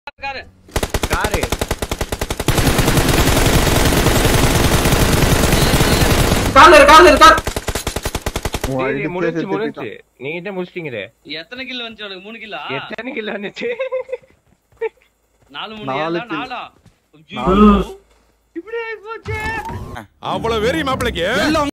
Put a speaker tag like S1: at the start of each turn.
S1: Car
S2: முடிச்சு நீங்க முடிச்சிட்டீங்களே.
S1: எத்தனை கில் வந்துச்சு உனக்கு? 3 கில்லா?
S2: எத்தனை கில் வந்துச்சு?
S1: 4 4 இப்படி ஆயி போச்சு.
S3: அவ்வளவு வெறி மாப்பிளைக்கு